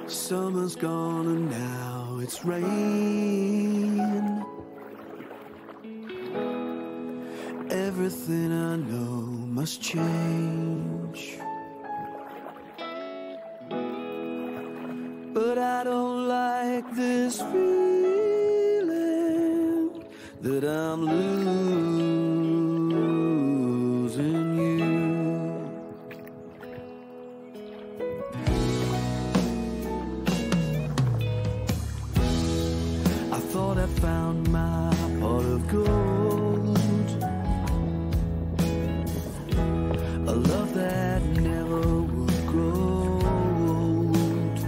Summer's gone and now it's rain. Everything I know must change. But I don't like this feeling that I'm losing you. I thought I found my pot of gold, a love that never would grow old.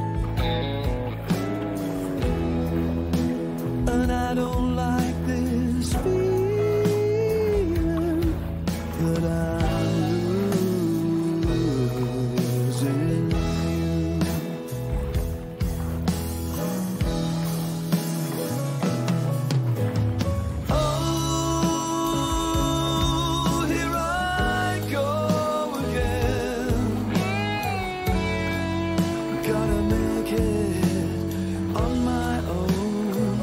And I don't like this feeling that I'm losing you. Oh, here I go again. Gotta make it on my own.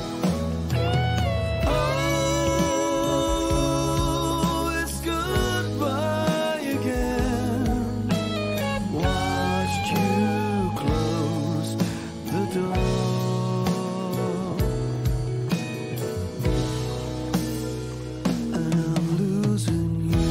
Oh, it's goodbye again. Watched you close the door, and I'm losing you.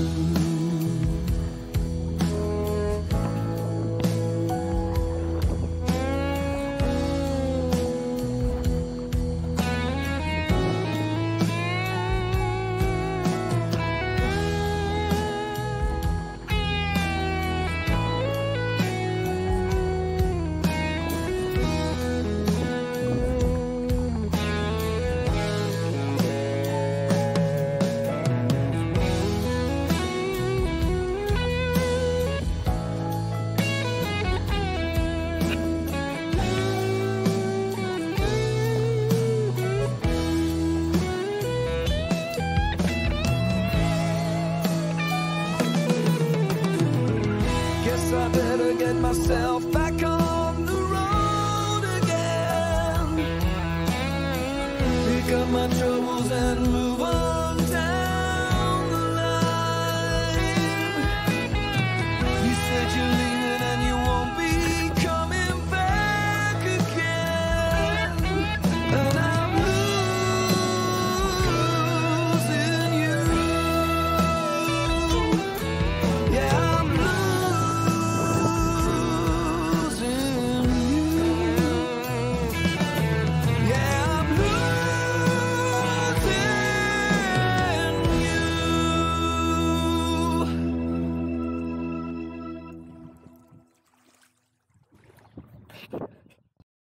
Guess I better get myself back on the road again. Pick up my